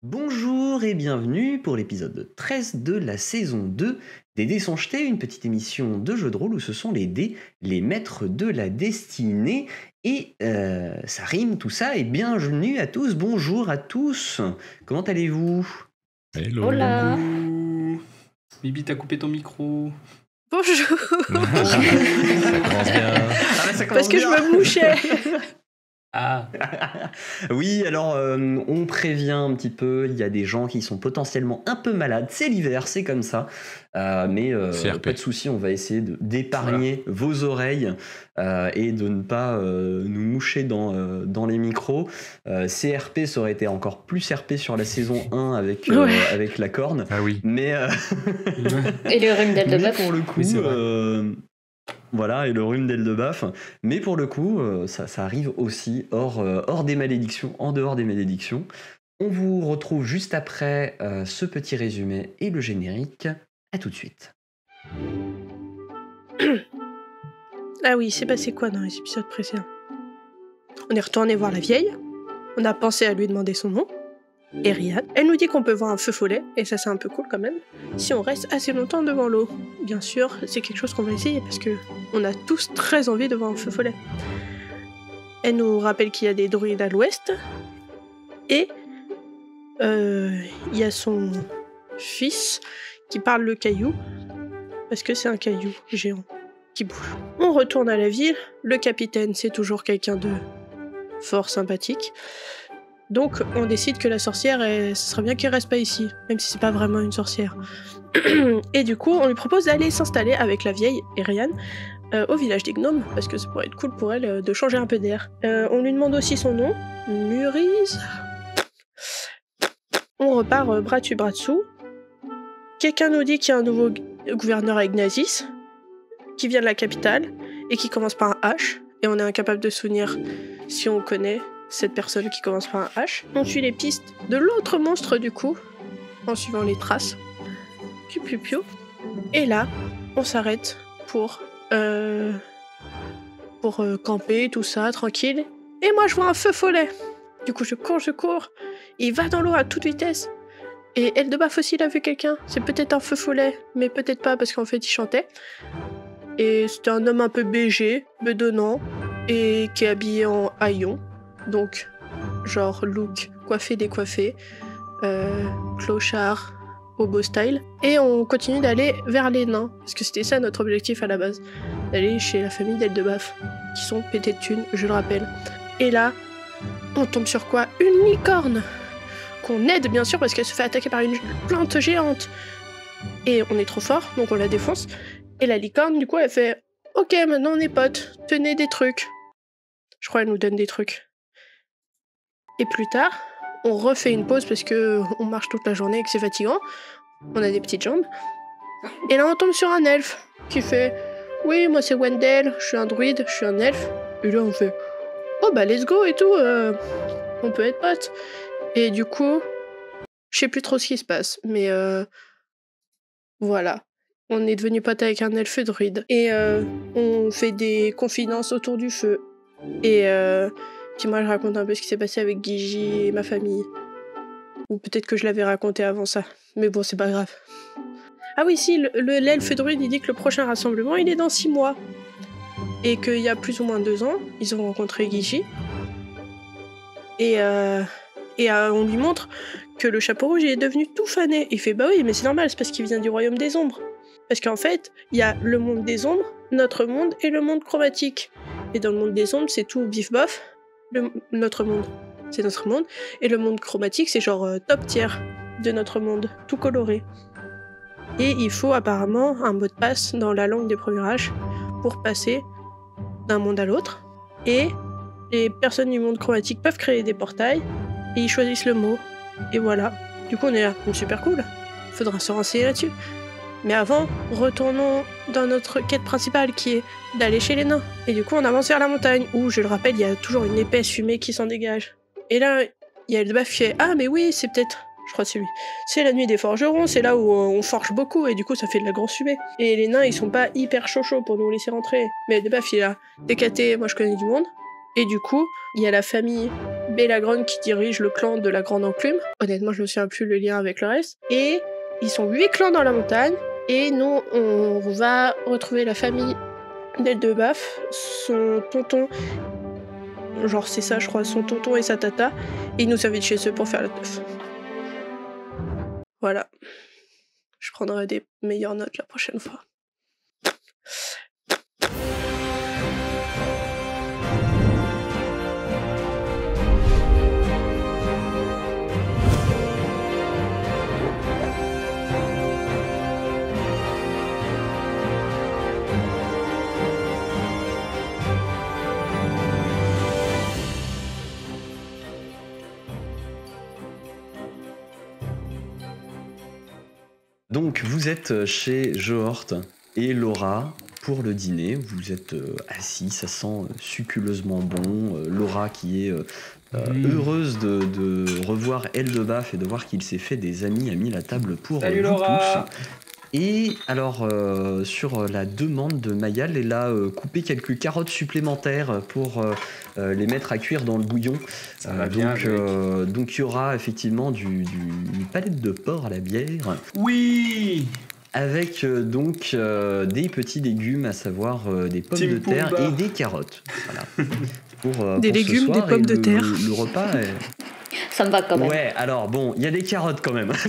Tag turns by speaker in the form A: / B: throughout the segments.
A: Bonjour et bienvenue pour l'épisode 13 de la saison 2 des Dés sont jetés, une petite émission de jeu de rôle où ce sont les dés, les maîtres de la destinée. Et ça rime tout ça, et bienvenue à tous, bonjour à tous. Comment allez-vous?
B: Hello.
C: Hola.
B: Bibi, t'as coupé ton micro.
C: Bonjour.
B: Ça commence bien.
C: Parce que je me mouchais.
B: Ah.
A: Oui, alors on prévient un petit peu, il y a des gens qui sont potentiellement un peu malades, c'est l'hiver, c'est comme ça, mais pas de souci, on va essayer d'épargner vos oreilles et de ne pas nous moucher dans les micros. CRP, ça aurait été encore plus RP sur la saison 1 avec la corne, mais
C: et le rhume d'Eldebaf.
A: Pour le coup, voilà, et le rhume d'Eldebaf. Mais pour le coup, ça arrive aussi hors des malédictions, en dehors des malédictions. On vous retrouve juste après ce petit résumé et le générique. À tout de suite.
C: Ah oui, c'est passé quoi dans les épisodes précédents? On est retourné voir la vieille. On a pensé à lui demander son nom. Et Ryan, elle nous dit qu'on peut voir un feu follet, et ça c'est un peu cool quand même, si on reste assez longtemps devant l'eau. Bien sûr, c'est quelque chose qu'on va essayer parce que on a tous très envie de voir un feu follet. Elle nous rappelle qu'il y a des druides à l'ouest, et il y a son fils qui parle le caillou, parce que c'est un caillou géant qui bouge. On retourne à la ville, le capitaine c'est toujours quelqu'un de fort sympathique. Donc on décide que la sorcière, ce serait bien qu'elle reste pas ici, même si c'est pas vraiment une sorcière. Et du coup, on lui propose d'aller s'installer avec la vieille et Ryan au village des gnomes, parce que ça pourrait être cool pour elle de changer un peu d'air. On lui demande aussi son nom, Murise. On repart bras dessus bras dessous. Quelqu'un nous dit qu'il y a un nouveau gouverneur à Ignazis, qui vient de la capitale, et qui commence par un H, et on est incapable de souvenir si on connaît cette personne qui commence par un H. On suit les pistes de l'autre monstre du coup, en suivant les traces. Piu piu piu. Et là, on s'arrête pour camper, tout ça, tranquille. Et moi, je vois un feu follet. Du coup, je cours. Il va dans l'eau à toute vitesse. Et Eldebaf aussi, il a vu quelqu'un. C'est peut-être un feu follet, mais peut-être pas, parce qu'en fait, il chantait. Et c'était un homme un peu BG, bedonnant, et qui est habillé en haillons. Donc, genre look coiffé, décoiffé, clochard, hobo style. Et on continue d'aller vers les nains, parce que c'était ça notre objectif à la base. D'aller chez la famille d'Eldebaf, qui sont pétés de thunes, je le rappelle. Et là, on tombe sur quoi? Une licorne! Qu'on aide bien sûr, parce qu'elle se fait attaquer par une plante géante. Et on est trop fort, donc on la défonce. Et la licorne, du coup, elle fait « Ok, maintenant on est potes, tenez des trucs. » Je crois qu'elle nous donne des trucs. Et plus tard, on refait une pause parce que on marche toute la journée et que c'est fatigant. On a des petites jambes. Et là, on tombe sur un elfe qui fait « Oui, moi c'est Wendell, je suis un druide, je suis un elfe. » Et là, on fait « Oh bah let's go et tout, on peut être potes. » Et du coup, je sais plus trop ce qui se passe, mais voilà. On est devenu potes avec un elfe druide. Et on fait des confidences autour du feu. Et puis moi, je raconte un peu ce qui s'est passé avec Gigi et ma famille. Ou peut-être que je l'avais raconté avant ça. Mais bon, c'est pas grave. Ah oui, si, l'elfe druide, il dit que le prochain rassemblement, il est dans 6 mois. Et qu'il y a plus ou moins 2 ans, ils ont rencontré Gigi. Et on lui montre que le chapeau rouge, il est devenu tout fané. Il fait, bah oui, mais c'est normal, c'est parce qu'il vient du royaume des ombres. Parce qu'en fait, il y a le monde des ombres, notre monde, et le monde chromatique. Et dans le monde des ombres, c'est tout bif-bof. Notre monde, c'est notre monde. Et le monde chromatique, c'est genre top tier de notre monde, tout coloré. Et il faut apparemment un mot de passe dans la langue des premiers âges pour passer d'un monde à l'autre. Et les personnes du monde chromatique peuvent créer des portails, et ils choisissent le mot. Et voilà. Du coup, on est là. Super cool. Faudra se renseigner là-dessus. Mais avant, retournons dans notre quête principale qui est d'aller chez les nains. Et du coup, on avance vers la montagne où, je le rappelle, il y a toujours une épaisse fumée qui s'en dégage. Et là, il y a Eldebaf qui fait « Ah, mais oui, c'est peut-être... » Je crois que c'est lui. C'est la nuit des forgerons, c'est là où on forge beaucoup et du coup, ça fait de la grosse fumée. Et les nains, ils sont pas hyper chauds pour nous laisser rentrer. Mais Eldebaf, il est là. Décaté, moi je connais du monde. Et du coup, il y a la famille Belagron qui dirige le clan de la Grande Enclume. Honnêtement, je me souviens plus le lien avec le reste. Et ils sont 8 clans dans la montagne. Et nous, on va retrouver la famille d'Eldebaf, son tonton, genre c'est ça je crois, son tonton et sa tata. Et ils nous invitent chez eux pour faire la teuf. Voilà. Je prendrai des meilleures notes la prochaine fois.
A: Donc vous êtes chez Johort et Laura pour le dîner. Vous êtes assis, ça sent succuleusement bon. Laura qui est heureuse de revoir Eldebaf et de voir qu'il s'est fait des amis, a mis la table pour
B: Salut
A: vous
B: Laura.
A: tous. Et alors, sur la demande de Mayal, elle a coupé quelques carottes supplémentaires pour les mettre à cuire dans le bouillon.
B: Ça va bien,
A: donc il y aura effectivement une palette de porc à la bière.
B: Oui.
A: Avec donc des petits légumes, à savoir des pommes
B: Tim
A: de terre
B: Pumba.
A: et des carottes. Voilà. Pour
C: Des
A: ce
C: légumes,
A: soir,
C: des pommes
A: et
C: de terre.
A: Le repas est...
D: Ça me va quand même.
A: Ouais, alors bon, il y a des carottes quand même.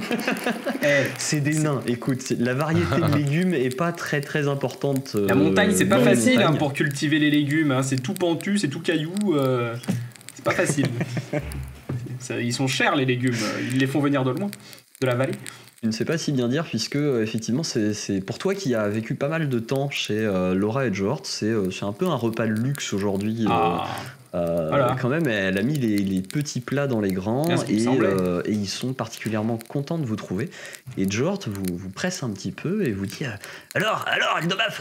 A: C'est des nains, écoute, la variété de légumes est pas très très importante.
B: La montagne, c'est pas
A: dans les
B: facile
A: montagnes.
B: pour cultiver les légumes. C'est tout pentu, c'est tout caillou. C'est pas facile. Ils sont chers les légumes. Ils les font venir de loin, de la vallée.
A: Je ne sais pas si bien dire, puisque effectivement, c'est pour toi qui as vécu pas mal de temps chez Laura et Johort, c'est un peu un repas de luxe aujourd'hui.
B: Voilà.
A: Quand même, elle a mis les petits plats dans les grands
B: Bien ce qui me semblait.
A: et ils sont particulièrement contents de vous trouver. Et Johort vous presse un petit peu et vous dit alors, Eldebaf,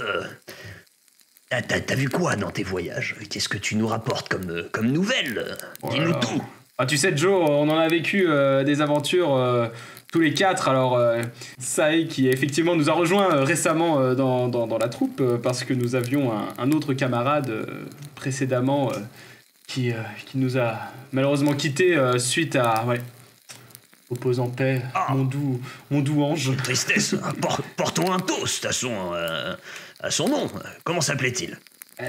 A: t'as vu quoi dans tes voyages? Qu'est-ce que tu nous rapportes comme nouvelles? Dis-nous
B: Voilà.
A: tout.
B: Ah, tu sais, Joe, on en a vécu des aventures tous les quatre. Alors, Sae, qui effectivement nous a rejoint récemment dans la troupe, parce que nous avions un autre camarade précédemment qui nous a malheureusement quittés suite à... Ouais, repose en paix, mon doux ange.
E: Tristesse, portons un toast à son nom. Comment s'appelait-il?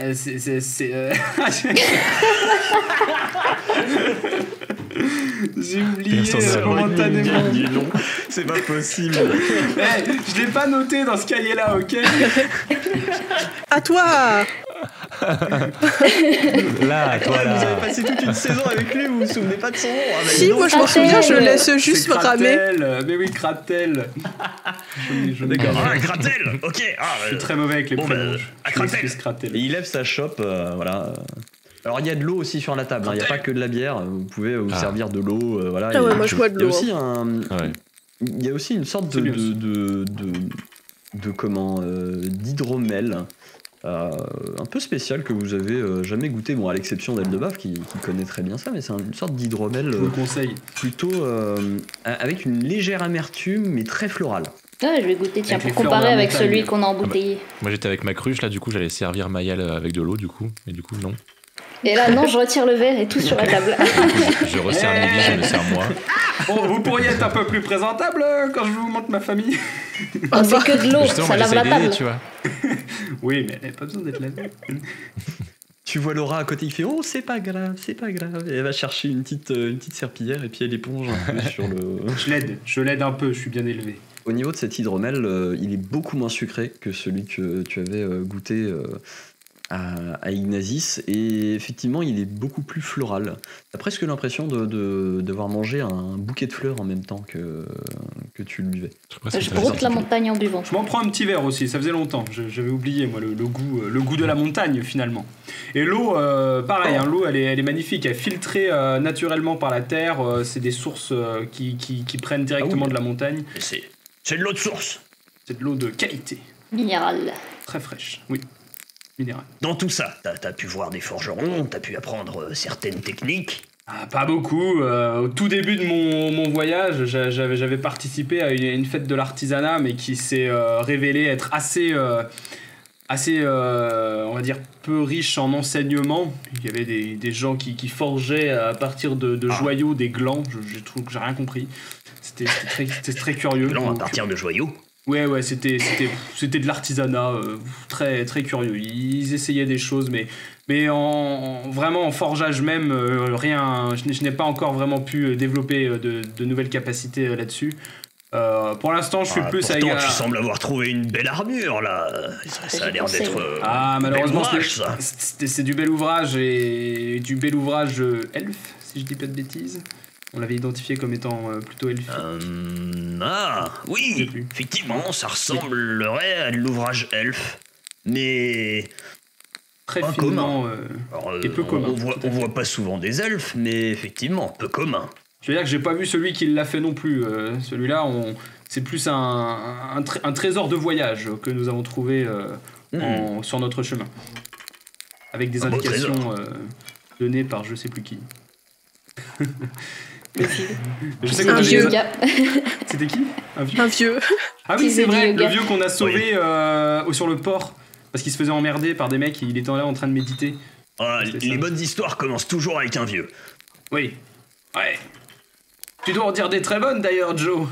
B: J'ai oublié momentanément.
A: C'est pas possible.
B: Je l'ai pas noté dans ce cahier-là, ok?
C: À toi!
B: Là, toi,
A: Vous avez passé toute une saison avec lui, vous vous souvenez pas de son nom? Ah, bah,
C: Si,
A: dis donc.
C: moi je m'en souviens, je laisse juste
B: C'est
C: ramer.
B: Kratel. Mais oui, Kratel.
A: D'accord.
E: Ah, Kratel. Ok.
B: Je suis très mauvais avec les
E: Bon,
B: prénoms.
E: bah, à
B: Je
E: Kratel.
B: m'excuse, Kratel.
A: Et il lève sa chope, voilà. Alors il y a de l'eau aussi sur la table, il n'y a pas que de la bière, vous pouvez vous servir de l'eau, voilà.
C: Ah ouais, moi je bois de
A: Il y a
C: l'eau.
A: aussi
B: Ouais.
A: il y a aussi une sorte
B: C'est bien aussi.
A: d'hydromel un peu spécial que vous avez jamais goûté, bon à l'exception d'Eldebaf qui connaît très bien ça, mais c'est une sorte d'hydromel
B: Je vous le conseille.
A: plutôt avec une légère amertume mais très florale.
D: Ouais, je vais goûter, tiens,
B: Avec les
D: pour
B: fleurs de
D: comparer
B: la
D: avec
B: montagne.
D: celui qu'on a embouteillé.
F: Moi j'étais avec ma cruche là, du coup j'allais servir Mayal avec de l'eau du coup, mais du coup non.
D: Et là, non, je retire le verre et tout sur la table.
F: Je resserre Mehdi, je me sers moi.
B: Bon, vous pourriez être un peu plus présentable quand je vous montre ma famille.
D: Oh, c'est que de l'eau,
F: Justement,
D: ça
F: moi,
D: lave la
F: j'essaie d'aider,
D: table.
F: tu vois.
B: Oui, mais elle n'a pas besoin d'être là.
A: Tu vois Laura à côté qui fait oh c'est pas grave, et elle va chercher une petite serpillière et puis elle éponge un peu sur le...
B: Je l'aide un peu, je suis bien élevé.
A: Au niveau de cet hydromel, il est beaucoup moins sucré que celui que tu avais goûté à Ignazis, et effectivement il est beaucoup plus floral. T'as presque l'impression d'avoir mangé un bouquet de fleurs en même temps que tu le buvais.
D: Je broute la montagne en buvant.
B: Je m'en prends un petit verre aussi, ça faisait longtemps. J'avais oublié moi le goût de la montagne finalement. Et l'eau, pareil, hein, l'eau elle est magnifique, elle est filtrée naturellement par la terre. C'est des sources qui prennent directement de la montagne.
E: C'est de l'eau de source.
B: C'est de l'eau de qualité,
D: Minéral.
B: très fraîche. Oui, minéral.
E: Dans tout ça, t'as pu voir des forgerons, t'as pu apprendre certaines techniques.
B: Ah, pas beaucoup. Au tout début de mon voyage, j'avais participé à une fête de l'artisanat, mais qui s'est révélée être assez assez, on va dire, peu riche en enseignement. Il y avait des gens qui forgeaient à partir de joyaux des glands. J'ai rien compris. C'était très curieux.
E: Glands à partir de joyaux?
B: Ouais, c'était de l'artisanat très, très curieux. Ils essayaient des choses, mais vraiment en forgeage même, rien. Je n'ai pas encore vraiment pu développer de nouvelles capacités là-dessus. Pour l'instant, je suis plus
E: pourtant, tu sembles avoir trouvé une belle armure là. Ça a l'air d'être.
B: Malheureusement,
E: ça.
B: C'est du bel ouvrage et du bel ouvrage elfe, si je dis pas de bêtises. On l'avait identifié comme étant plutôt elfe.
E: Oui, effectivement, ça ressemblerait à de l'ouvrage elfe, mais
B: très finement et peu commun.
E: On voit pas souvent des elfes, mais effectivement, peu commun.
B: Je veux dire que j'ai pas vu celui qui l'a fait non plus. Celui-là, c'est plus un trésor de voyage que nous avons trouvé sur notre chemin. Avec des indications données par je sais plus qui.
D: Je sais un vieux gars.
B: C'était qui?
C: Un vieux.
B: Ah oui, c'est vrai, le vieux qu'on a sauvé sur le port. Parce qu'il se faisait emmerder par des mecs et il était là en train de méditer.
E: Les bonnes histoires commencent toujours avec un vieux.
B: Oui. Ouais. Tu dois en dire des très bonnes d'ailleurs, Joe.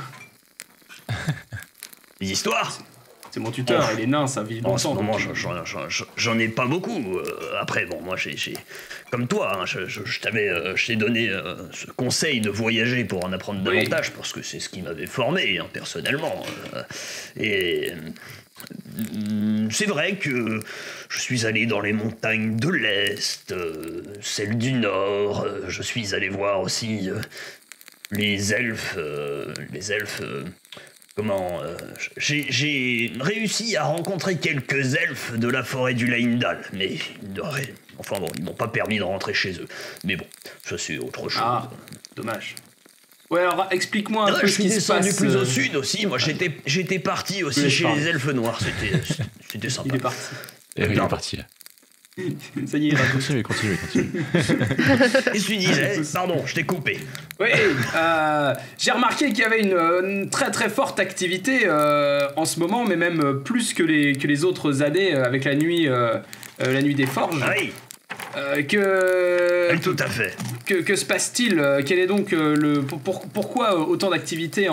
E: Les histoires?
B: C'est mon tuteur, il est nain, ça vit longtemps.
E: En ce moment, j'en ai pas beaucoup. Après, bon, moi, comme toi, hein, je t'ai donné ce conseil de voyager pour en apprendre davantage, parce que c'est ce qui m'avait formé, hein, personnellement. Et c'est vrai que je suis allé dans les montagnes de l'Est, celles du Nord. Je suis allé voir aussi les elfes. J'ai réussi à rencontrer quelques elfes de la forêt du Leindal, mais ils m'ont pas permis de rentrer chez eux. Mais bon, ça c'est autre chose.
B: Ah, dommage. Ouais, alors explique-moi un peu ce qui se passe.
E: Je suis descendu plus au sud aussi. Moi, j'étais parti aussi chez les elfes noirs. C'était sympa.
B: Il est parti.
F: Il est parti.
B: Ça y est,
F: continue.
E: Qu'est-ce que tu disais? Pardon, je t'ai coupé.
B: Oui, j'ai remarqué qu'il y avait une très très forte activité en ce moment, mais même plus que les autres années avec la nuit des forges.
E: Oui. Tout à fait.
B: Que se passe-t-il? Quel est donc pourquoi autant d'activités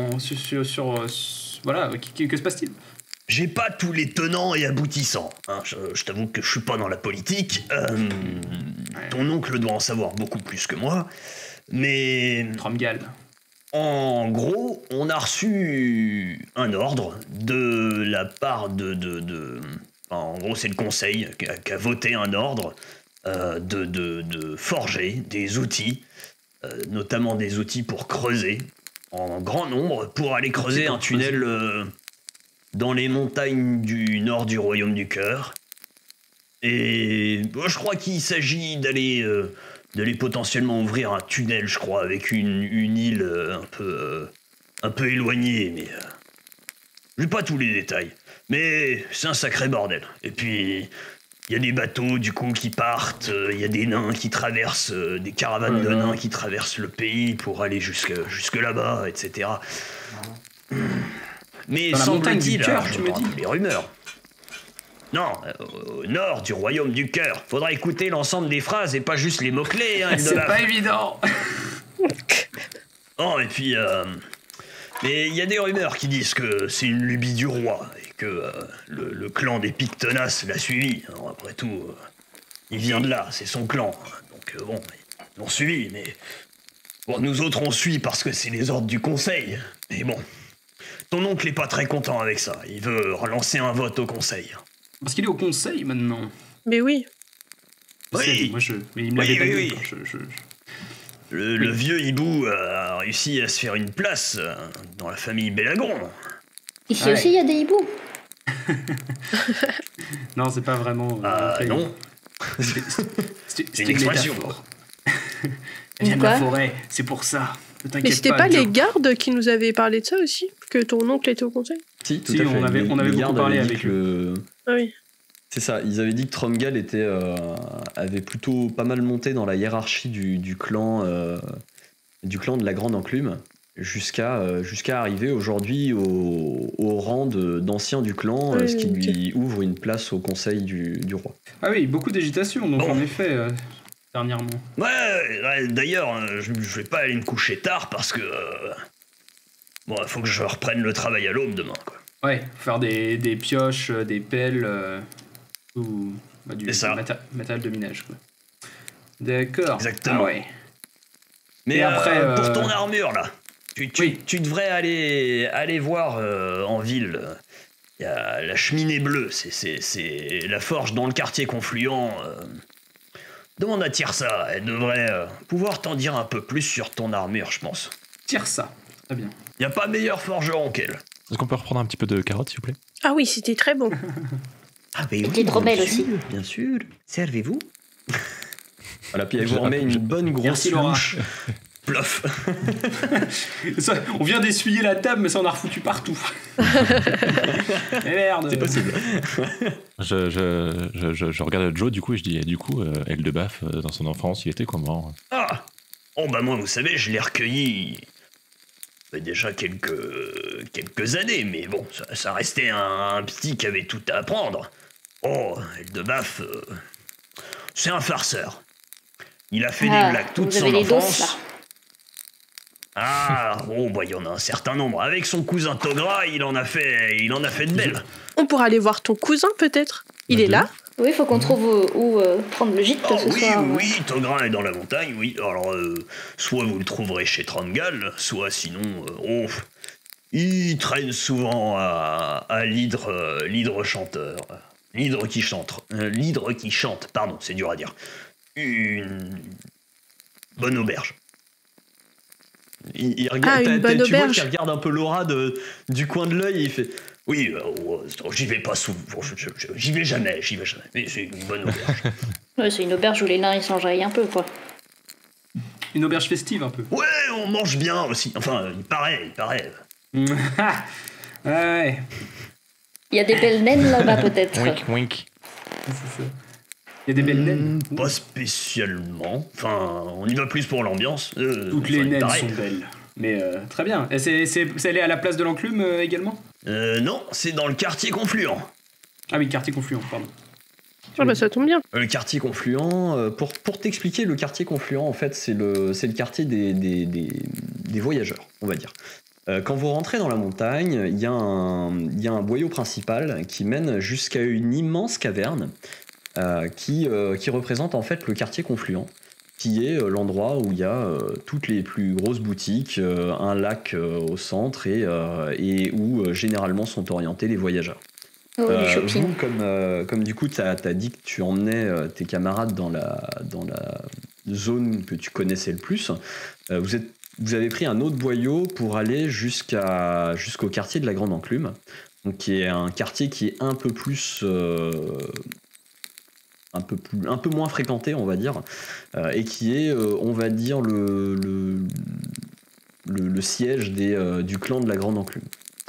B: voilà, que se passe-t-il?
E: J'ai pas tous les tenants et aboutissants. Hein. Je t'avoue que je suis pas dans la politique. Ton oncle doit en savoir beaucoup plus que moi. Mais
B: Tromgal.
E: En gros, on a reçu un ordre de la part en gros, c'est le conseil qui a voté un ordre de forger des outils, notamment des outils pour creuser en grand nombre, pour aller creuser un tunnel dans les montagnes du nord du Royaume du Cœur. Et je crois qu'il s'agit d'aller potentiellement ouvrir un tunnel, je crois, avec une île un peu éloignée, mais j'ai pas tous les détails. Mais c'est un sacré bordel. Et puis il y a des bateaux du coup qui partent, il y a des nains qui traversent, des caravanes de nains qui traversent le pays pour aller jusque là-bas, etc. Mais semble-t-il, j'entends les rumeurs. Non, au nord du Royaume du Cœur. Faudra écouter l'ensemble des phrases et pas juste les mots-clés. Hein,
B: c'est pas évident.
E: Oh, et puis... mais il y a des rumeurs qui disent que c'est une lubie du roi et que le clan des Pictonas l'a suivi. Alors, après tout, il vient de là, c'est son clan. Donc bon, ils l'ont suivi, mais... Bon, nous autres, on suit parce que c'est les ordres du conseil. Mais bon, ton oncle est pas très content avec ça. Il veut relancer un vote au conseil.
B: Parce qu'il est au conseil maintenant.
C: Mais oui.
E: Oui.
B: Mais il me l'avait pas dit.
E: Oui. Le vieux hibou a réussi à se faire une place dans la famille Belagron.
D: Ici aussi, il y a des hiboux.
B: Non, c'est pas vraiment...
E: non. C'est une expression.
B: Elle vient de la forêt, c'est pour ça.
C: Mais c'était pas les gardes qui nous avaient parlé de ça aussi? Que ton oncle était au conseil?
A: Si, tout à fait.
B: On avait beaucoup parlé avec
A: le...
C: Ah oui.
A: C'est ça, ils avaient dit que Tromgal avait plutôt pas mal monté dans la hiérarchie du clan de la Grande Enclume. jusqu'à arriver aujourd'hui au rang d'ancien du clan, ce qui lui ouvre une place au conseil du roi.
B: Ah oui, beaucoup d'agitation, donc en effet, dernièrement.
E: Ouais, d'ailleurs, je vais pas aller me coucher tard parce que... Bon, il faut que je reprenne le travail à l'aube demain, quoi.
B: Ouais, faire des pioches, des pelles, ou du matériel de minage, quoi. D'accord.
E: Exactement.
B: Ah ouais.
E: Mais après, pour ton armure, là, tu devrais aller voir en ville. Il y a la cheminée bleue, c'est la forge dans le quartier Confluent. Demande à Tirsa, elle devrait pouvoir t'en dire un peu plus sur ton armure, je pense.
B: Tirsa, très bien.
E: Il n'y a pas meilleur forgeron qu'elle.
F: Est-ce qu'on peut reprendre un petit peu de carottes, s'il vous plaît?
C: Ah oui, c'était très bon.
E: Ah mais
D: oui, trop belle aussi.
E: Bien sûr, servez-vous.
A: Voilà, puis elle vous remet une bonne grosse louche.
E: Plof.
B: On vient d'essuyer la table, mais ça en a refoutu partout. Merde.
A: C'est possible.
F: Je regarde Joe, du coup, et je dis, du coup, Eldebaf, dans son enfance, il était comment?
E: Ah. Oh bah moi, vous savez, je l'ai recueilli déjà quelques années, mais bon, ça restait un petit qui avait tout à apprendre. Oh, Eldebaf, c'est un farceur. Il a fait des blagues toute son enfance. Ah, bon, bah, il y en a un certain nombre. Avec son cousin Togra, il en a fait de belles.
C: On pourra aller voir ton cousin, peut-être. Il est là.
D: Oui, il faut qu'on trouve où prendre le gîte ce soir.
E: Oui, Togra est dans la montagne, oui. Alors, soit vous le trouverez chez Trangal, soit sinon, il traîne souvent à l'hydre chanteur. L'hydre qui chante, pardon, c'est dur à dire. Une bonne auberge.
A: Il regarde,
C: une bonne
A: tu vois
C: auberge.
A: qu'il regarde un peu Laura du coin de l'œil et il fait...
E: Oui, j'y vais pas souvent, j'y vais jamais, mais c'est une bonne auberge.
D: Ouais, c'est une auberge où les nains ils s'enjaillent un peu, quoi.
B: Une auberge festive, un peu.
E: Ouais, on mange bien aussi, enfin, il paraît.
B: Ouais.
D: Il y a des belles naines là-bas, peut-être.
F: Wink, wink.
B: C'est ça. Il y a des belles naines.
E: Pas spécialement, enfin, on y va plus pour l'ambiance.
B: Toutes les naines sont belles. Mais très bien. Et c'est allé à la place de l'enclume également?
E: Non, c'est dans le quartier Confluent.
B: Ah oui, quartier Confluent, pardon.
C: Ah bah ça tombe bien.
A: Le quartier Confluent, pour t'expliquer, le quartier Confluent, en fait, c'est le quartier des voyageurs, on va dire. Quand vous rentrez dans la montagne, il y a un boyau principal qui mène jusqu'à une immense caverne qui représente en fait le quartier Confluent, qui est l'endroit où il y a toutes les plus grosses boutiques, un lac au centre et où généralement sont orientés les voyageurs.
D: Oh, du shopping.
A: Vous, comme du coup t'as dit que tu emmenais tes camarades dans la zone que tu connaissais le plus, vous avez pris un autre boyau pour aller jusqu'au quartier de la Grande Enclume, donc qui est un quartier qui est un peu plus un peu moins fréquenté, on va dire, et qui est, on va dire, le siège du clan de la Grande Enclume.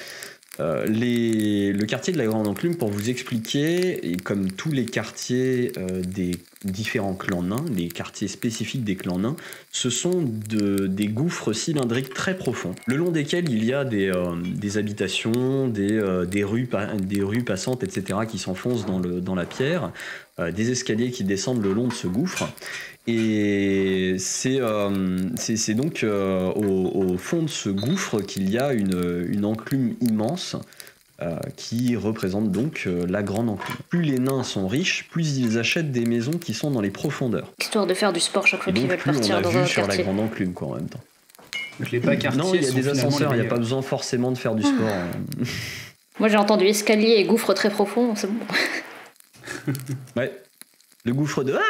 A: Le quartier de la Grande Enclume, pour vous expliquer, et comme tous les quartiers des différents clans nains, les quartiers spécifiques des clans nains, ce sont des gouffres cylindriques très profonds, le long desquels il y a des habitations, des rues passantes, etc., qui s'enfoncent dans la pierre, des escaliers qui descendent le long de ce gouffre. Et c'est donc au fond de ce gouffre qu'il y a une enclume immense qui représente donc la Grande Enclume. Plus les nains sont riches, plus ils achètent des maisons qui sont dans les profondeurs.
D: Histoire de faire du sport chaque fois qu'ils veulent partir dans un quartier.
A: Sur la Grande Enclume, quoi, en même temps.
B: Donc les bas quartiers.
A: Non, il y a des ascenseurs, il n'y a pas besoin forcément de faire du sport.
D: Moi j'ai entendu escalier et gouffre très profond, c'est bon.
A: Ouais. Le gouffre de...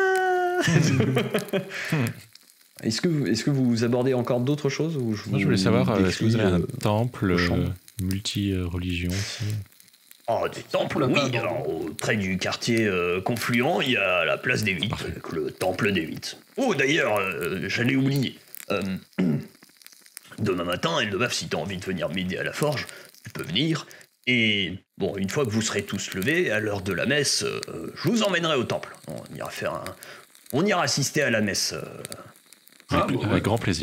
A: Est-ce que vous abordez encore d'autres choses ou
F: je voulais savoir, est-ce que vous avez un temple multi-religion aussi?
E: Oh, des temples, oui. Alors, près du quartier Confluent, il y a la place des Vites, avec le temple des Vites. Oh, d'ailleurs, j'allais oublier. Demain matin, Eldebaf, si t'as envie de venir m'aider à la forge, tu peux venir. Et bon, une fois que vous serez tous levés, à l'heure de la messe, je vous emmènerai au temple. On ira assister à la messe.
F: Avec grand plaisir.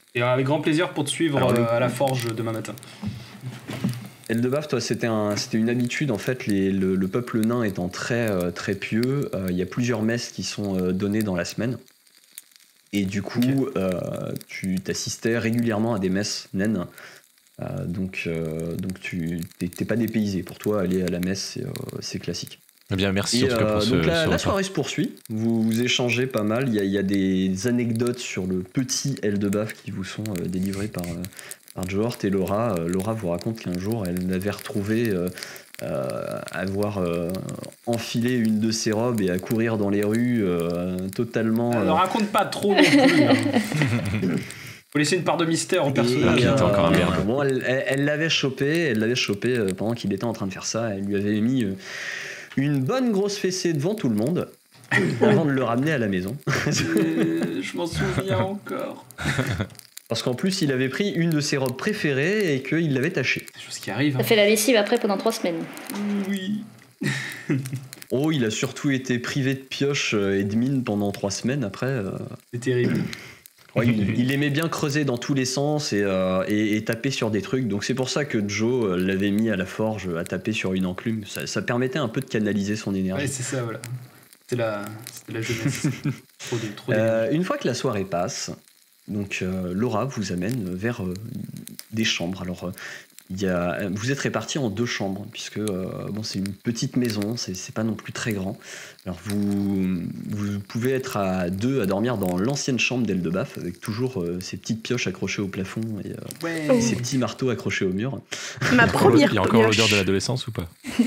B: Et avec grand plaisir pour te suivre à la forge demain matin.
A: Eldebaf, toi, c'était une habitude, en fait, le peuple nain étant très, très pieux, il y a plusieurs messes qui sont données dans la semaine. Et du coup, tu t'assistais régulièrement à des messes naines. Donc tu t'es pas dépaysé. Pour toi, aller à la messe, c'est classique.
F: Eh bien, merci en tout cas pour
A: donc la soirée se poursuit. Vous échangez pas mal. Il y a des anecdotes sur le petit Eldebaf qui vous sont délivrées par Johort et Laura. Laura vous raconte qu'un jour, elle l'avait retrouvé avoir enfilé une de ses robes et à courir dans les rues totalement...
B: Ne raconte pas trop non plus. Hein. Faut laisser une part de mystère au personnage.
F: Encore un merde.
A: Bon, elle l'avait chopé pendant qu'il était en train de faire ça. Elle lui avait mis une bonne grosse fessée devant tout le monde avant de le ramener à la maison.
B: Je m'en souviens encore.
A: Parce qu'en plus, il avait pris une de ses robes préférées et qu'il l'avait tachée.
B: C'est chose qui arrive.
D: Ça fait la lessive après pendant 3 semaines.
B: Oui.
A: Oh, il a surtout été privé de pioche et de mine pendant 3 semaines après.
B: C'est terrible.
A: Ouais, il aimait bien creuser dans tous les sens et taper sur des trucs. Donc c'est pour ça que Joe l'avait mis à la forge à taper sur une enclume. Ça permettait un peu de canaliser son énergie.
B: Ouais, c'est ça, voilà. C'était la jeunesse. trop
A: une fois que la soirée passe, donc Laura vous amène vers des chambres. Alors vous êtes répartis en 2 chambres puisque c'est une petite maison, c'est pas non plus très grand. Alors vous pouvez être à 2 à dormir dans l'ancienne chambre d'Eldebaf avec toujours ces petites pioches accrochées au plafond et ces petits marteaux accrochés au mur.
C: Ma première pioche.
F: Il y a encore l'odeur de l'adolescence ou pas?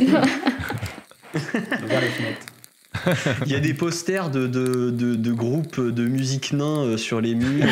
B: Regarde les fenêtres.
A: Il y a des posters de groupes de musique nain sur les murs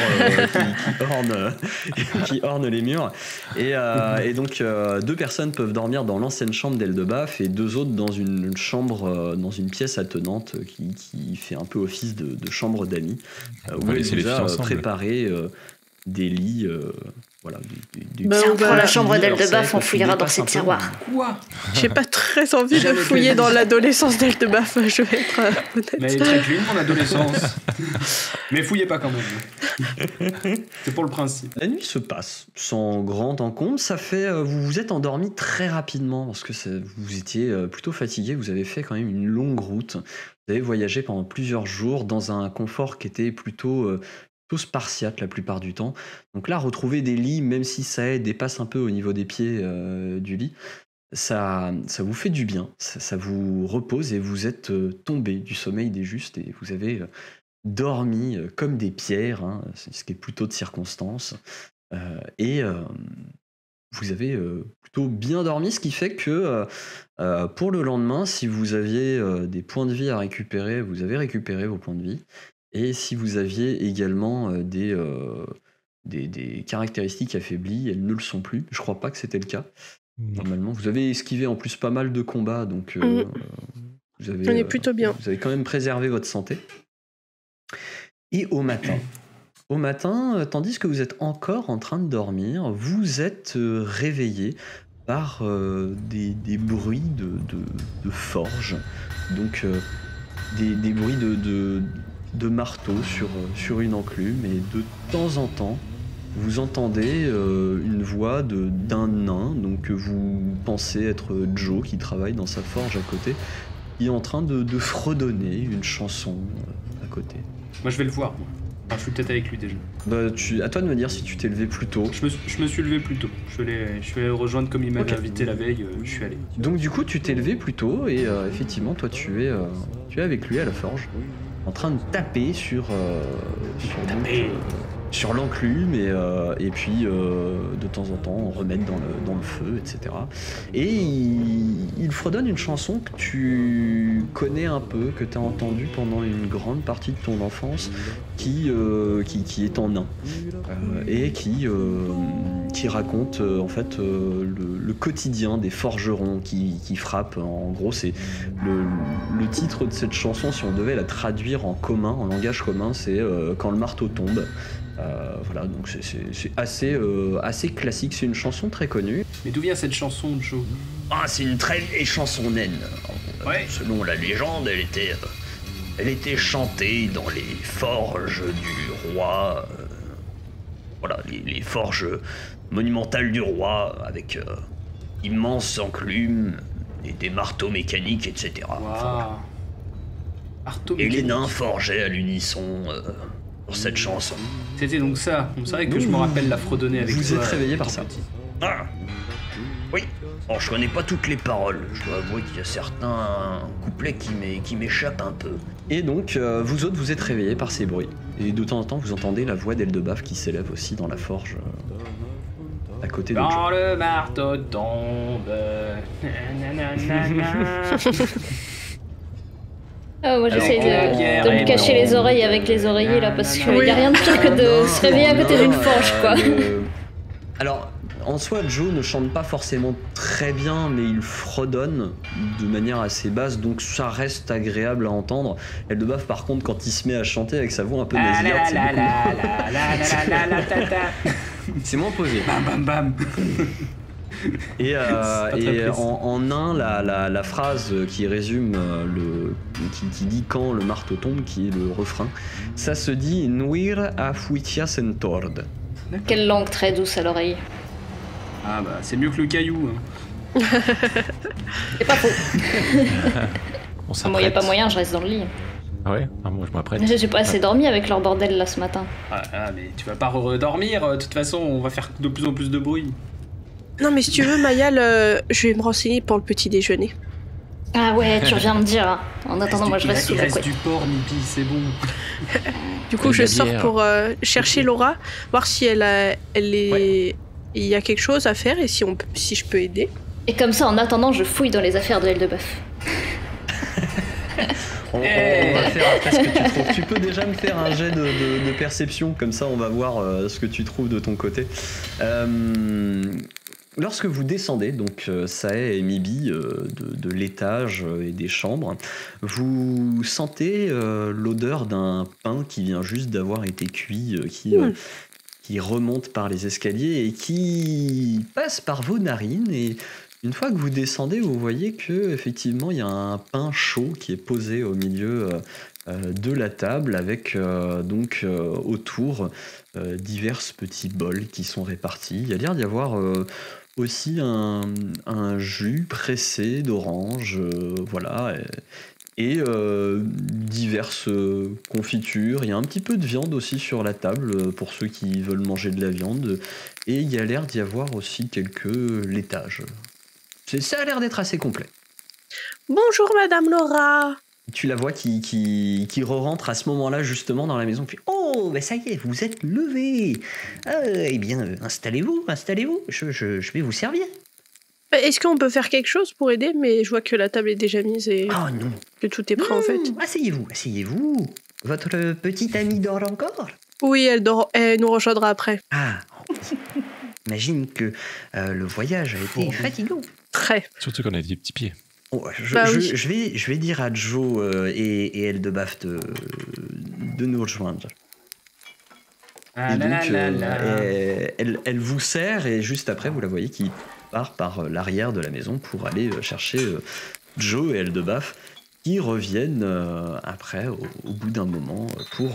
A: qui ornent les murs. Et donc 2 personnes peuvent dormir dans l'ancienne chambre d'Eldebaf et 2 autres dans une chambre, dans une pièce attenante qui fait un peu office de chambre d'amis. Où elle vous a préparé des lits. Voilà,
D: Si on prend la chambre d'Eldebaf, on fouillera dans ses tiroirs.
B: Quoi?
C: J'ai pas très envie de fouiller dans l'adolescence d'Eldebaf, je vais être honnête.
B: Mais elle est très clean, mon adolescence. Mais fouillez pas quand même. C'est pour le principe.
A: La nuit se passe sans grand encombre. Ça fait, vous vous êtes endormi très rapidement parce que vous étiez plutôt fatigué. Vous avez fait quand même une longue route. Vous avez voyagé pendant plusieurs jours dans un confort qui était plutôt spartiate la plupart du temps. Donc là, retrouver des lits, même si ça dépasse un peu au niveau des pieds du lit, ça vous fait du bien, ça vous repose et vous êtes tombé du sommeil des justes et vous avez dormi comme des pierres, hein, ce qui est plutôt de circonstance. Et vous avez plutôt bien dormi, ce qui fait que pour le lendemain, si vous aviez des points de vie à récupérer, vous avez récupéré vos points de vie. Et si vous aviez également des caractéristiques affaiblies, elles ne le sont plus. Je crois pas que c'était le cas. Normalement, vous avez esquivé en plus pas mal de combats, donc vous avez,
C: on est plutôt bien.
A: Vous avez quand même préservé votre santé. Et au matin, tandis que vous êtes encore en train de dormir, vous êtes réveillé par des bruits de forge. Donc des bruits de marteau sur une enclume, et de temps en temps vous entendez une voix d'un nain, donc vous pensez être Joe qui travaille dans sa forge à côté, qui est en train de fredonner une chanson à côté.
B: Moi je vais le voir, moi. Enfin, je suis peut-être avec lui déjà.
A: À toi de me dire si tu t'es levé plus tôt.
B: Je me suis levé plus tôt. Je vais le rejoindre comme il m'avait invité la veille, je suis allé.
A: Donc du coup tu t'es levé plus tôt et effectivement toi tu es avec lui à la forge, en train de taper sur l'enclume et puis de temps en temps remettre dans le feu, etc. Et il fredonne une chanson que tu connais un peu, que tu as entendue pendant une grande partie de ton enfance, qui est en nain et qui raconte en fait le quotidien des forgerons qui frappent. En gros, c'est le titre de cette chanson, si on devait la traduire en commun, en langage commun, c'est quand le marteau tombe. Voilà, donc c'est assez classique, c'est une chanson très connue.
B: Mais d'où vient cette chanson, Joe?
E: Ah, c'est une très vieille chanson naine.
B: Ouais.
E: Selon la légende, elle était chantée dans les forges du roi voilà, les forges monumentales du roi avec immenses enclumes et des marteaux mécaniques, etc.
B: Waouh. Marteau
E: Et les
B: mécanique.
E: nains forgeaient à l'unisson pour cette chanson.
B: C'était donc ça. C'est vrai que je me rappelle la fredonner avec
A: Vous
B: toi,
A: êtes réveillé par
B: tout
A: ça.
B: petit.
E: Ah oui. Bon, je connais pas toutes les paroles. Je dois avouer qu'il y a certains couplets qui m'échappent un peu.
A: Et donc, vous autres, vous êtes réveillés par ces bruits. Et de temps en temps, vous entendez la voix d'Eldebaf qui s'élève aussi dans la forge à côté de Joe.
B: Quand le marteau tombe. Nanana.
D: Moi j'essaie
B: Pierre
D: de
B: et
D: me cacher
B: non.
D: les oreilles avec les oreillers là parce qu'il
C: Oui.
D: n'y a rien de pire que de se réveiller à côté d'une forge quoi.
A: Alors, en soi, Joe ne chante pas forcément très bien, mais il fredonne de manière assez basse, donc ça reste agréable à entendre. Eldebaf, par contre, quand il se met à chanter avec sa voix un peu nasillarde, c'est moins posé.
B: Bam bam bam.
A: Et,
B: pas très
A: et
B: précis.
A: en un, la phrase qui résume qui dit quand le marteau tombe, qui est le refrain, ça se dit Nuir a fuitia sentord.
D: Quelle langue très douce à l'oreille.
B: Ah bah c'est mieux que le caillou. Hein.
D: C'est pas faux.
F: On
D: Moi y a
F: s'apprête.
D: pas moyen, je reste dans le lit.
F: Ah ouais? Ah, moi je m'apprête.
D: J'ai pas assez dormi avec leur bordel là ce matin.
B: Ah mais tu vas pas redormir. De toute façon on va faire de plus en plus de bruit.
C: Non, mais si tu veux, Mayal, je vais me renseigner pour le petit déjeuner.
D: Ah ouais, tu reviens me dire. Hein. En attendant, moi je reste sous
B: Il
D: la
B: reste
D: couette.
B: du porc, Mipi, c'est bon.
C: Du coup,
F: Et
C: je
F: de la
C: sors
F: bière.
C: pour chercher Laura, voir si elle est... Il y a quelque chose à faire et si je peux aider.
D: Et comme ça, en attendant, je fouille dans les affaires de Eldebaf.
A: On va faire après ce que tu trouves. Tu peux déjà me faire un jet de perception, comme ça on va voir ce que tu trouves de ton côté. Lorsque vous descendez, donc Sae et Mibi, de l'étage et des chambres, vous sentez l'odeur d'un pain qui vient juste d'avoir été cuit, qui remonte par les escaliers et qui passe par vos narines. Et une fois que vous descendez, vous voyez que effectivement il y a un pain chaud qui est posé au milieu de la table avec donc autour divers petits bols qui sont répartis. Il y a l'air d'y avoir aussi un jus pressé d'orange, voilà, et diverses confitures. Il y a un petit peu de viande aussi sur la table pour ceux qui veulent manger de la viande. Et il y a l'air d'y avoir aussi quelques laitages. Ça a l'air d'être assez complet.
C: Bonjour, Madame Laura.
A: Tu la vois qui re-rentre à ce moment-là justement dans la maison. Puis, oh, ben ça y est, vous êtes levés. Eh bien, installez-vous. Je vais vous servir.
C: Est-ce qu'on peut faire quelque chose pour aider? Mais je vois que la table est déjà mise et
A: Oh non.
C: que tout est prêt en fait.
A: Asseyez-vous. Votre petite amie dort encore?
C: Oui, elle dort. Elle nous rejoindra après.
A: Ah, imagine que le voyage a été fatigant.
C: Très.
F: Surtout qu'on a des petits pieds.
A: Oh,
C: Bah oui.
A: je vais dire à Joe et Eldebaf de nous rejoindre.
B: Ah
A: Et
B: là
A: donc,
B: là là là.
A: elle vous sert et juste après, vous la voyez qui part par l'arrière de la maison pour aller chercher Joe et Eldebaf qui reviennent après, au bout d'un moment,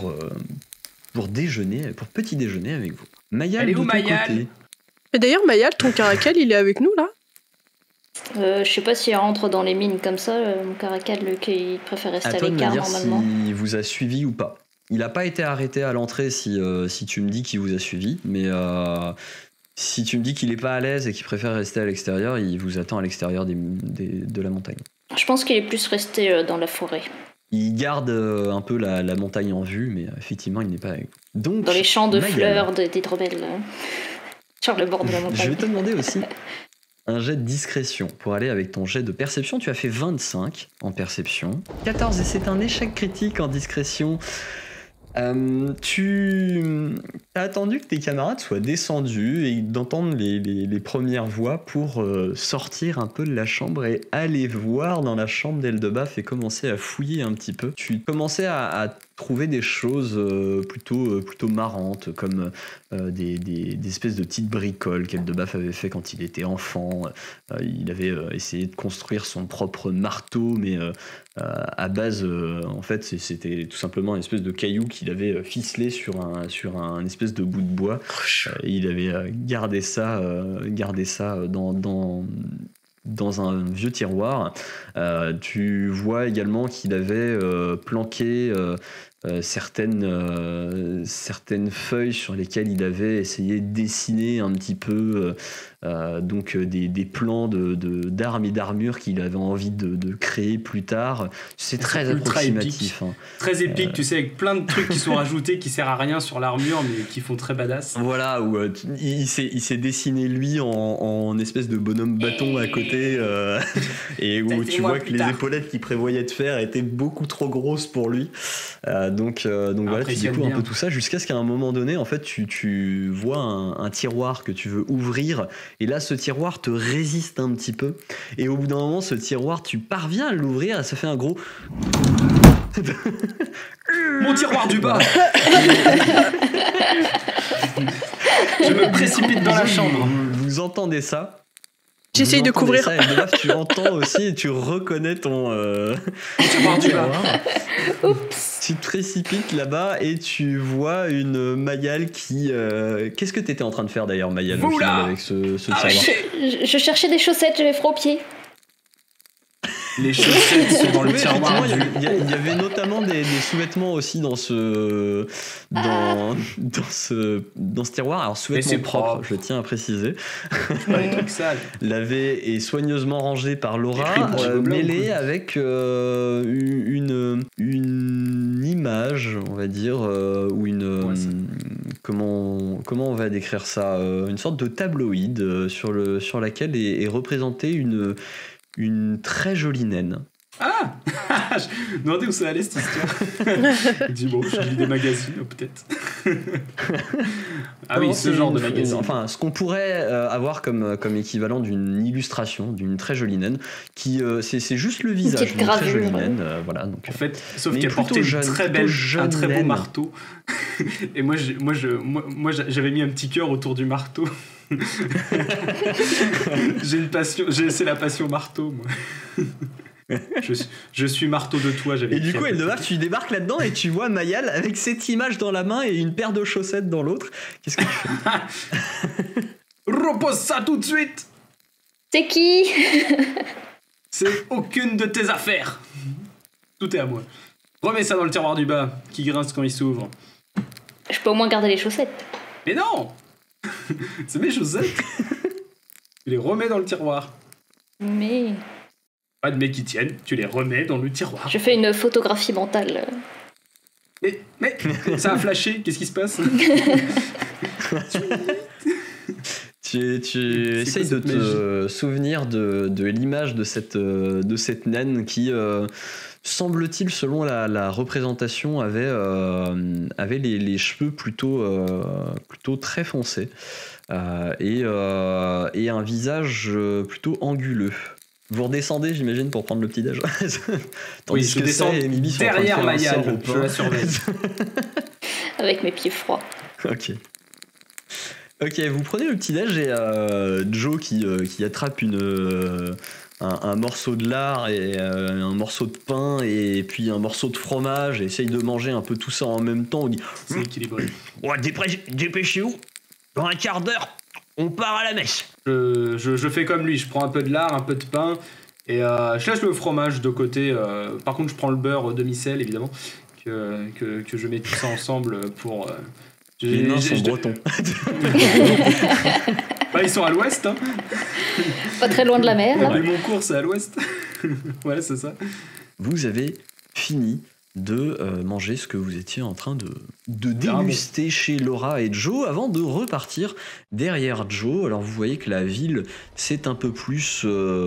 A: pour déjeuner, pour petit déjeuner avec vous. Mayal,
B: Elle est
A: de
B: où,
A: ton
B: Mayal
A: côté.
C: Et d'ailleurs, Mayal, ton caracal, il est avec nous là?
D: Je sais pas s'il rentre dans les mines comme ça, mon caracal, il préfère rester
A: À
D: à
A: toi de me
D: l'écart
A: dire
D: normalement.
A: s'il vous a suivi ou pas. Il n'a pas été arrêté à l'entrée si tu me dis qu'il vous a suivi, mais si tu me dis qu'il n'est pas à l'aise et qu'il préfère rester à l'extérieur, il vous attend à l'extérieur de la montagne.
D: Je pense qu'il est plus resté dans la forêt.
A: Il garde un peu la montagne en vue, mais effectivement, il n'est pas avec vous. Donc,
D: Dans les champs de
A: Mayal,
D: fleurs, d'hydrobelles. Sur le bord de la
A: je
D: montagne.
A: vais te demander aussi un jet de discrétion. Pour aller avec ton jet de perception, tu as fait 25 en perception. 14, et c'est un échec critique en discrétion. Tu as attendu que tes camarades soient descendus et d'entendre les premières voix pour sortir un peu de la chambre et aller voir dans la chambre d'Eldebaf et commencer à fouiller un petit peu. Tu commençais à trouver des choses plutôt marrantes, comme des espèces de petites bricoles qu'Eldebaf avait fait quand il était enfant. Il avait essayé de construire son propre marteau, mais à base, en fait, c'était tout simplement une espèce de caillou qu'il avait ficelé sur un espèce de bout de bois. Il avait gardé ça dans un vieux tiroir. Tu vois également qu'il avait planqué certaines feuilles sur lesquelles il avait essayé de dessiner un petit peu donc des plans d'armes et d'armures qu'il avait envie de créer plus tard. C'est très approximatif.
B: Très épique, tu sais, avec plein de trucs qui sont rajoutés qui servent à rien sur l'armure mais qui font très badass.
A: Voilà, où il s'est dessiné lui en espèce de bonhomme bâton à côté et où tu vois que les épaulettes qu'il prévoyait de faire étaient beaucoup trop grosses pour lui. Donc voilà, tu découvres un peu tout ça jusqu'à ce qu'à un moment donné, en fait, tu vois un tiroir que tu veux ouvrir, et là, ce tiroir te résiste un petit peu. Et au bout d'un moment, ce tiroir, tu parviens à l'ouvrir, et ça fait un gros...
B: Mon tiroir du bas. Je me précipite dans la chambre.
A: Vous entendez ça?
C: J'essaye de couvrir.
A: Ça, et de là, tu entends aussi et tu reconnais ton
B: tiroir du bas.
C: Oups.
A: Tu te précipites là-bas et tu vois une Mayal qui... Qu'est-ce que tu étais en train de faire d'ailleurs, Mayal, au final, avec ce tiroir?
D: Je cherchais des chaussettes, j'avais froid aux pieds.
B: Les chaussettes sont dans le tiroir.
A: Il y avait notamment des sous-vêtements aussi dans ce tiroir. Alors sous-vêtements propres, je tiens à préciser. Lavé et soigneusement rangé par Laura, mêlé avec une image, on va dire, ou une comment on va décrire ça, une sorte de tabloïd sur laquelle est représentée une très jolie naine.
B: Ah je me demandais où ça allait cette histoire. Dis bon, je lis des magazines, peut-être. Ah oui, ce genre de magazine.
A: Enfin, ce qu'on pourrait avoir comme équivalent d'une illustration d'une très jolie naine, qui c'est juste le visage d'une très jolie naine. Voilà, donc,
B: en fait, sauf qu'elle portait un très beau marteau. Et moi, j'avais mis un petit cœur autour du marteau. J'ai une passion, c'est la passion marteau, moi. Je suis marteau de toi.
A: Et du coup, Eldebaf, tu débarques là-dedans et tu vois Mayal avec cette image dans la main et une paire de chaussettes dans l'autre. Qu'est-ce que tu fais?
B: Repose ça tout de suite.
D: C'est qui?
B: C'est aucune de tes affaires. Tout est à moi. Remets ça dans le tiroir du bas, qui grince quand il s'ouvre.
D: Je peux au moins garder les chaussettes.
B: Mais non. C'est mes chaussettes. Tu les remets dans le tiroir.
D: Mais...
B: Pas de mais qui tiennent, tu les remets dans le tiroir.
D: Je fais une photographie mentale.
B: Mais ça a flashé, qu'est-ce qui se passe?
A: Tu essayes de te souvenir de l'image de cette naine qui, semble-t-il, selon la représentation, avait les cheveux plutôt très foncés et un visage plutôt anguleux. Vous redescendez, j'imagine, pour prendre le petit-déj.
B: Oui, je descends derrière Mayal, je la surveille.
D: Avec mes pieds froids.
A: Ok, vous prenez le petit-déj et Joe qui attrape un morceau de lard et un morceau de pain et puis un morceau de fromage et essaye de manger un peu tout ça en même temps. On dit
B: c'est équilibré.
E: Ouais, dépêchez-vous. Dans un quart d'heure, on part à la messe.
B: Je fais comme lui, je prends un peu de lard, un peu de pain et je laisse le fromage de côté. Par contre, je prends le beurre demi-sel, évidemment, que je mets tout ça ensemble pour...
A: Les nains sont bretons.
B: Bah, ils sont à l'ouest, hein.
D: Pas très loin de la mer.
B: Mais mon cours, c'est à l'ouest. Ouais, c'est ça.
A: Vous avez fini de manger ce que vous étiez en train de déguster chez Laura et Joe avant de repartir derrière Joe. Alors vous voyez que la ville c'est un peu plus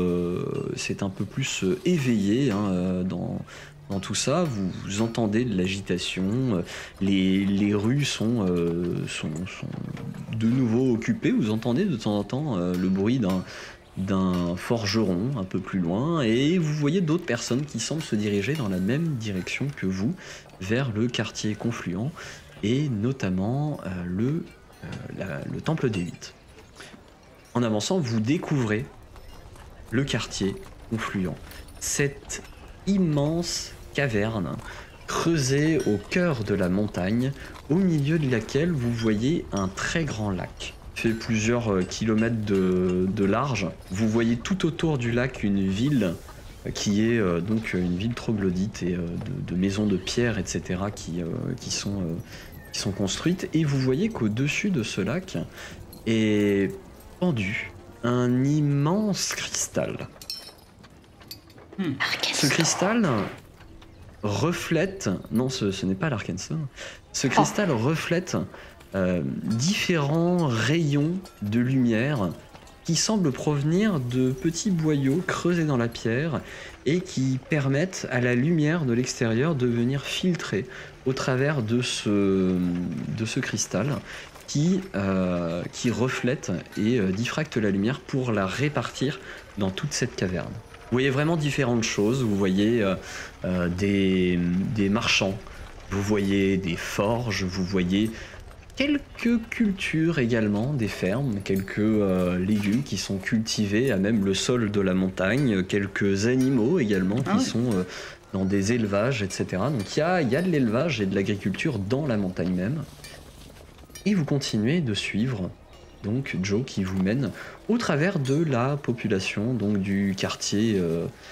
A: éveillé dans tout ça. Vous entendez de l'agitation, les rues sont de nouveau occupées. Vous entendez de temps en temps le bruit d'un forgeron un peu plus loin, et vous voyez d'autres personnes qui semblent se diriger dans la même direction que vous, vers le quartier confluent, et notamment le temple des 8. En avançant, vous découvrez le quartier confluent, cette immense caverne creusée au cœur de la montagne, au milieu de laquelle vous voyez un très grand lac. Il fait plusieurs kilomètres de large. Vous voyez tout autour du lac une ville qui est donc une ville troglodyte et de maisons de pierre, etc. qui sont construites. Et vous voyez qu'au-dessus de ce lac est pendu un immense cristal. Ce cristal reflète... Non, ce n'est pas l'Arkansas. Ce cristal reflète différents rayons de lumière qui semblent provenir de petits boyaux creusés dans la pierre et qui permettent à la lumière de l'extérieur de venir filtrer au travers de ce cristal qui reflète et diffracte la lumière pour la répartir dans toute cette caverne. Vous voyez vraiment différentes choses, vous voyez des marchands, vous voyez des forges, vous voyez quelques cultures également, des fermes, quelques légumes qui sont cultivés à même le sol de la montagne, quelques animaux également qui sont dans des élevages, etc. Donc il y a de l'élevage et de l'agriculture dans la montagne même. Et vous continuez de suivre donc Joe qui vous mène au travers de la population donc du quartier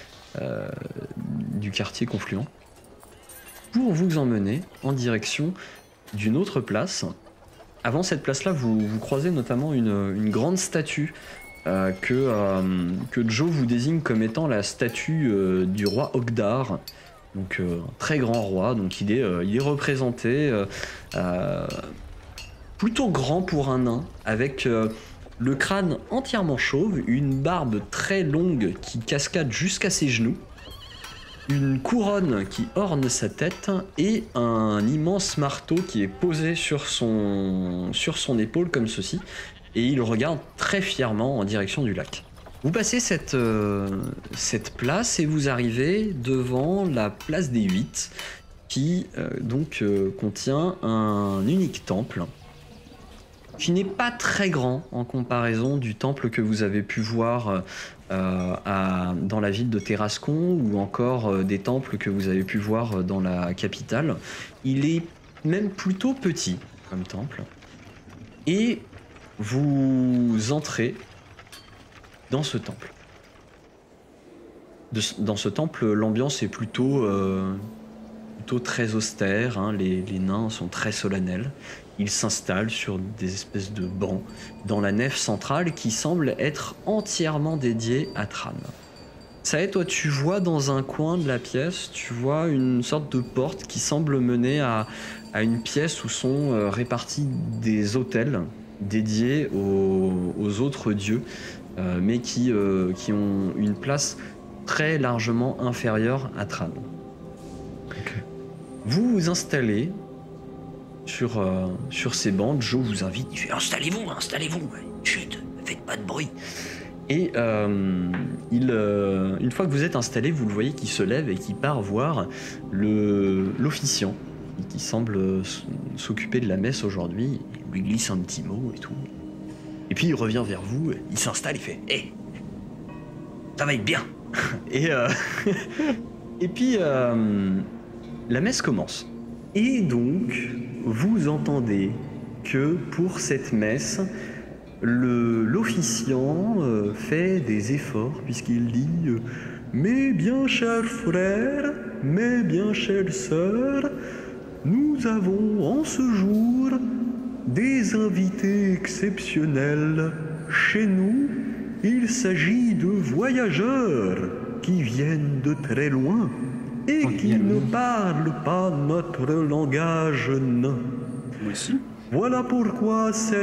A: confluent pour vous emmener en direction d'une autre place. Avant cette place-là, vous croisez notamment une grande statue que Joe vous désigne comme étant la statue du roi Ogdar, donc un très grand roi. Donc il est représenté plutôt grand pour un nain, avec le crâne entièrement chauve, une barbe très longue qui cascade jusqu'à ses genoux, une couronne qui orne sa tête et un immense marteau qui est posé sur son épaule comme ceci, et il regarde très fièrement en direction du lac. Vous passez cette place et vous arrivez devant la place des 8 qui contient un unique temple qui n'est pas très grand en comparaison du temple que vous avez pu voir dans la ville de Terrascon ou encore des temples que vous avez pu voir dans la capitale. Il est même plutôt petit comme temple. Et vous entrez dans ce temple. Dans ce temple, l'ambiance est plutôt très austère, hein. Les nains sont très solennels. Ils s'installent sur des espèces de bancs dans la nef centrale qui semble être entièrement dédiée à Tran. Ça y est, toi tu vois dans un coin de la pièce, tu vois une sorte de porte qui semble mener à une pièce où sont répartis des autels dédiés aux autres dieux, mais qui ont une place très largement inférieure à Tran. Okay. Vous vous installez sur ces bancs. Joe vous invite, il fait installez-vous, chut, faites pas de bruit. Et une fois que vous êtes installé, vous le voyez qui se lève et qui part voir l'officiant qui semble s'occuper de la messe aujourd'hui. Il lui glisse un petit mot et tout. Et puis il revient vers vous, il s'installe, il fait hey, ça va être bien. Et puis la messe commence. Et donc, vous entendez que pour cette messe, l'officiant fait des efforts puisqu'il dit « Mes bien chers frères, mes bien chères sœurs, nous avons en ce jour des invités exceptionnels. Chez nous, il s'agit de voyageurs qui viennent de très loin. » Et qui ne parle pas notre langage nain.
B: Moi aussi.
A: Voilà pourquoi cette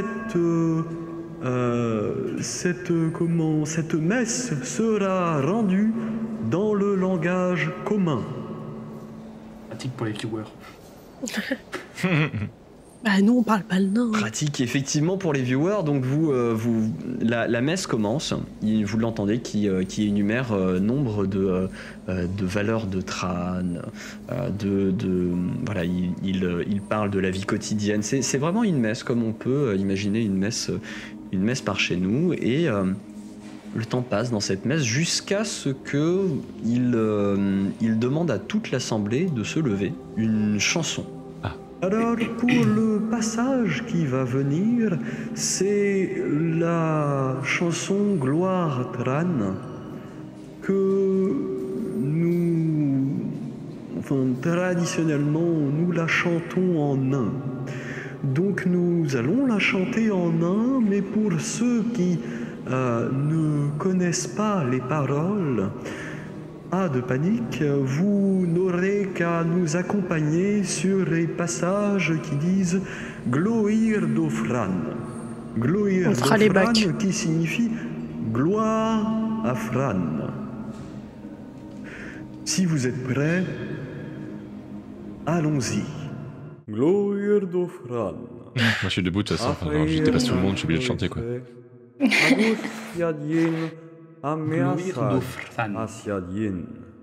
A: messe sera rendue dans le langage commun.
B: Pratique pour les viewers.
C: Bah non, on parle pas le nain.
A: Pratique effectivement pour les viewers. Donc la messe commence. Vous l'entendez qui énumère nombre de valeurs de Tran. Voilà, il parle de la vie quotidienne. C'est vraiment une messe comme on peut imaginer une messe par chez nous. Et le temps passe dans cette messe jusqu'à ce que il demande à toute l'assemblée de se lever. Une chanson. Alors pour le passage qui va venir, c'est la chanson Gloire Tran que traditionnellement nous la chantons en nain. Donc nous allons la chanter en nain, mais pour ceux qui ne connaissent pas les paroles, pas de panique, vous n'aurez qu'à nous accompagner sur les passages qui disent Gloire d'Ofran. Gloire d'Ofran qui signifie gloire à Fran. Si vous êtes prêts, allons-y. Gloire d'Ofran.
F: Moi je suis debout de toute façon, je dépasse tout le monde, je suis obligé de chanter quoi.
B: Gloire d'Ofran.
A: Asiadien.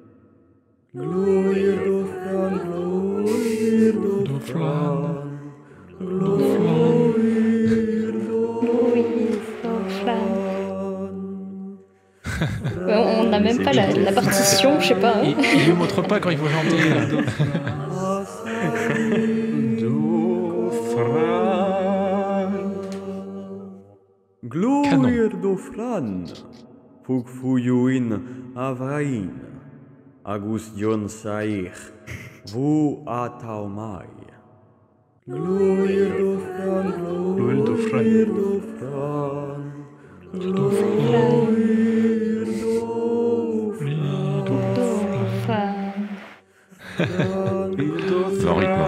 D: On n'a même pas la partition, je sais pas. Hein.
F: Il nous montre pas quand il faut chanter.
A: Gloire d'Ofran. Fugfuyuin Avrain, Agustion Sair, Vous Ataumai. Gloire d'Ofran, gloire d'Ofran,
F: Sans rythme.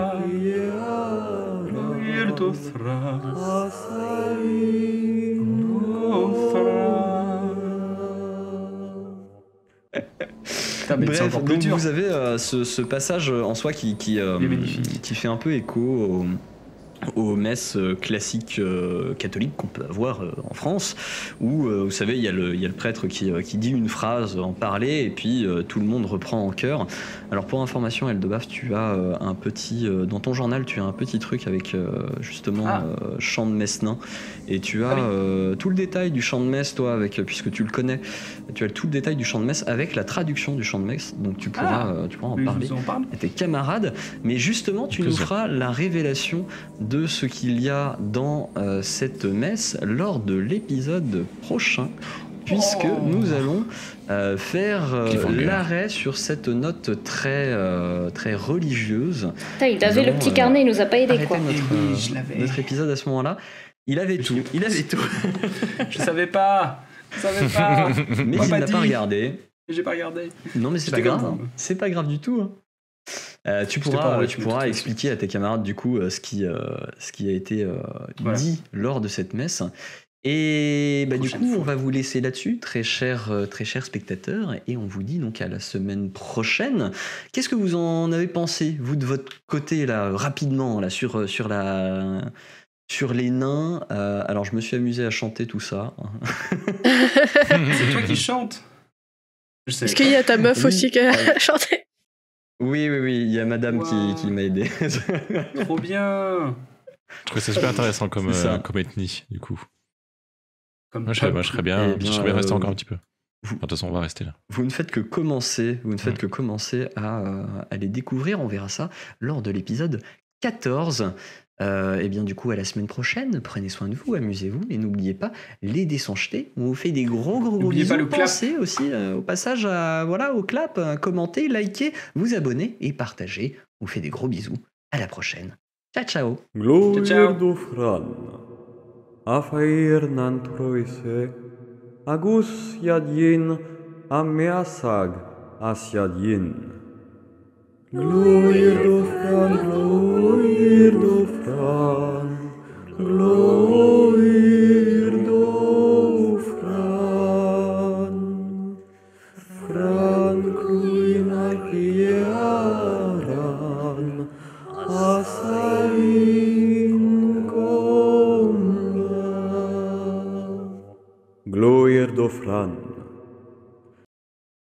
A: Bref, donc vous avez ce passage en soi qui fait un peu écho aux messes classiques catholiques qu'on peut avoir en France, où vous savez il y a le prêtre qui dit une phrase en parler et puis tout le monde reprend en chœur. Alors pour information, Eldebaf, tu as un petit dans ton journal, tu as un petit truc avec justement chant de messe nain, et tu as tout le détail du chant de messe, toi, avec puisque tu le connais, tu as tout le détail du chant de messe avec la traduction du chant de messe, donc tu pourras en parler à tes camarades. Mais justement, tu nous feras la révélation de ce qu'il y a dans cette messe lors de l'épisode prochain, puisque nous allons faire l'arrêt sur cette note très religieuse.
D: Putain, il avait le petit carnet, il nous a pas aidé quoi.
A: Notre épisode à ce moment-là, il avait tout.
B: Je savais pas.
A: Mais il n'a pas regardé.
B: J'ai pas regardé.
A: Non, mais c'est pas grave. C'est pas grave du tout. Tu pourras expliquer à tes camarades du coup ce qui a été dit lors de cette messe. Et du coup, on va vous laisser là-dessus, très chers spectateurs, et on vous dit donc à la semaine prochaine. Qu'est-ce que vous en avez pensé, vous, de votre côté, là, rapidement, là, sur les nains? Alors, je me suis amusé à chanter tout ça.
B: C'est toi qui chantes.
C: Est-ce qu'il y a ta meuf aussi qui a chanté?
A: Oui, il y a madame qui m'a aidé.
B: Trop bien.
F: Je trouve ça super intéressant comme ethnie, du coup. Moi, je serais bien rester encore un petit peu. De toute façon, on va rester là.
A: Vous ne faites que commencer, à les découvrir. On verra ça lors de l'épisode 14. Et bien du coup, à la semaine prochaine. Prenez soin de vous, amusez-vous, et n'oubliez pas, les dés sont jetés. On vous fait des gros bisous. Pensez aussi au passage au clap, commentez, likez, vous abonnez et partagez. On vous fait des gros bisous. À la prochaine. Ciao.
B: Ciao.
A: Afair nantroise, agus yadien, ameasag asyadien. Gloire d'Ofran, gloire d'Ofran. Fran cruina quieran, asai
G: Gloire d'Ofran.